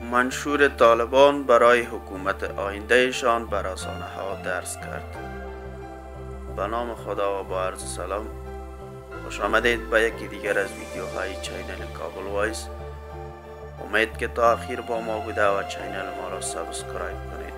منشور طالبان برای حکومت آیندهشان بر رسانه ها درس کرد. به نام خدا و با عرض سلام، خوش آمدید به یکی دیگر از ویدیوهای چینل کابل وایس. امید که تا آخر با ما بوده و چینل ما را سابسکرایب کنید.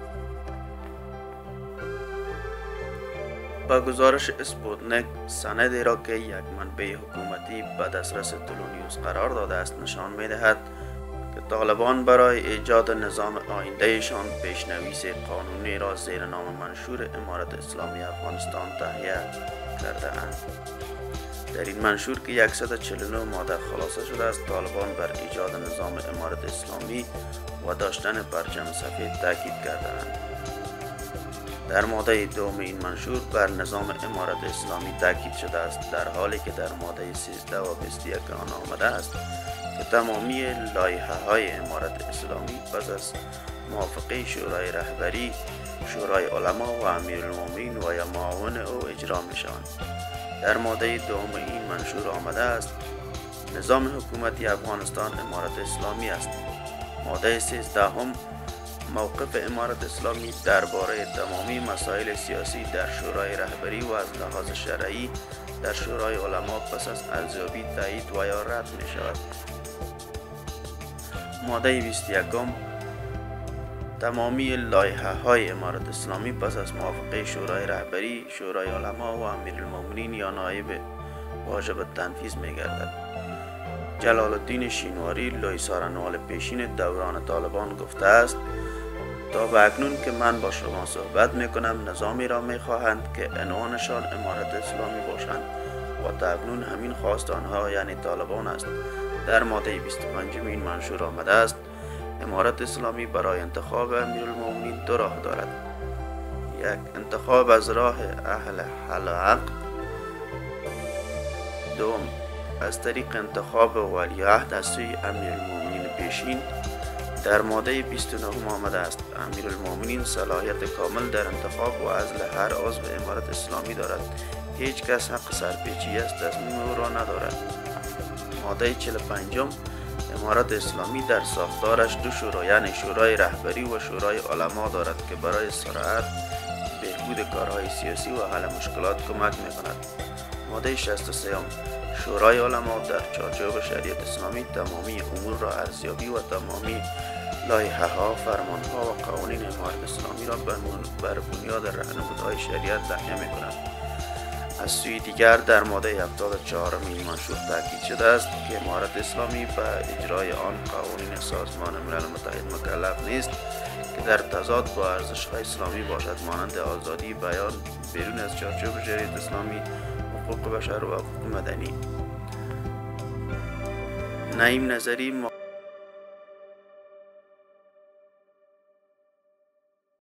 با گزارش اسپوتنیک، سندی را که یک منبع حکومتی به دسترس طلوع نیوز قرار داده است نشان می دهد که طالبان برای ایجاد نظام آیندهشان پیشنویس قانونی را زیر نام منشور امارت اسلامی افغانستان تهیه کرده اند. در این منشور که 149 ماده خلاصه شده است، طالبان بر ایجاد نظام امارت اسلامی و داشتن پرچم سفید تاکید کرده اند. در ماده دوم این منشور بر نظام امارت اسلامی تاکید شده است، در حالی که در ماده 13 و 21 آن آمده است که تمامی لایحه های امارت اسلامی پس از موافقه شورای رهبری، شورای علما و امیرالمومنین و یا معاون او اجرا می شوند. در ماده دوم این منشور آمده است نظام حکومتی افغانستان امارت اسلامی است. ماده 13 هم موقف امارت اسلامی درباره تمامی مسائل سیاسی در شورای رهبری و از لحاظ شرعی در شورای علما پس از ارزیابی تایید و یا رد می شود. ماده 21 تمامی لایحه های امارت اسلامی پس از موافقه شورای رهبری، شورای علما و امیرالمومنین یا نایب واجب تنفیذ می گردد. جلال الدین شینواری، لوی سارنوال پیشین دوران طالبان گفته است تا به اکنون که من با شما صحبت می کنم نظامی را می خواهند که عنوانشان امارت اسلامی باشند و تا اکنون همین خواست آنها یعنی طالبان است. در ماده 25 این منشور آمده است امارت اسلامی برای انتخاب امیرالمومنین دو راه دارد: یک، انتخاب از راه اهل حل و عقد. دوم، از طریق انتخاب ولیعهد از سوی امیرالمومنین پیشین. در ماده 29 آمده است امیرالمومنین صلاحیت کامل در انتخاب و عزل هر عضو امارت اسلامی دارد. هیچ کس حق سرپیچی از تصمیم او را ندارد. ماده 45 امارت اسلامی در ساختارش دو شورا یعنی شورای رهبری و شورای علما دارد که برای سرعت بهبود کارهای سیاسی و حل مشکلات کمک می‌کند. ماده 63 شورای علما در چارچوب شریعت اسلامی تمامی امور را ارزیابی و تمامی لایحه ها، فرمان ها و قوانین امارت اسلامی را بر بنیاد راهنمودهای شریعت تهیه می‌کند. از سوی دیگر در ماده 74 این منشور تاکید شده است که امارت اسلامی به اجرای آن قوانین سازمان ملل متحد مکلف نیست که در تضاد با ارزش‌های اسلامی باشد، مانند آزادی بیان بیرون از چارچوب شریعت اسلامی، حقوق بشر و حقوق مدنی. نعیم نظری